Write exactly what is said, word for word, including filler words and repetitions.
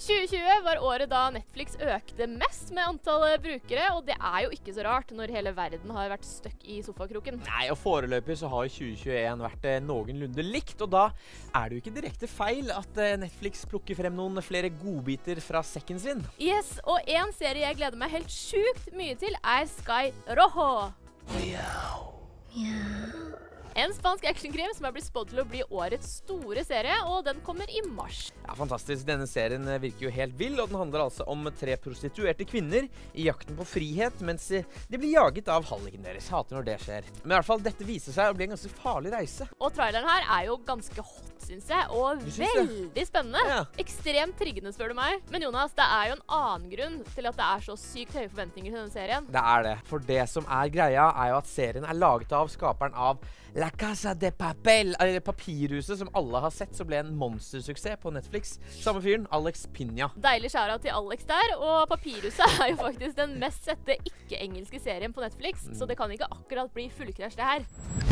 tjue tjue var året da Netflix økte mest med antallet brukere, og det er jo ikke så rart når hele verden har vært støkk i sofakroken. Nei, og foreløpig så har tjue tjueen vært eh, noenlunde likt, og da er det jo ikke direkte feil at eh, Netflix plukker frem noen flere godbiter fra sekken sin. Yes, og en serie jeg gleder meg helt sjukt mye til er Sky Rojo. En spansk actionkrim som er blitt spådd til å bli årets store serie, og den kommer i mars. Ja, fantastisk. Denne serien virker jo helt vill, og den handler altså om tre prostituerte kvinner i jakten på frihet, mens de blir jaget av halliken deres. Hater når det skjer. Men i hvert fall, dette viser seg å bli en ganske farlig reise. Og traileren her er jo ganske hot, synes jeg, og veldig spennende. Ja. Ekstremt triggende, spør du meg. Men Jonas, det er jo en annen grunn til at det er så sykt høye forventninger til denne serien. Det er det. For det som er greia, er jo at serien er laget av skaperen av La Casa de Papel, eller Papirhuset, som alle har sett, så ble en monstersuksess på Netflix. Samme fyren, Alex Pina. Deilig skjæra til Alex der, og Papirhuset er jo faktisk den mest sette ikke-engelske serien på Netflix, mm. så det kan ikke akkurat bli fullkrasj det her.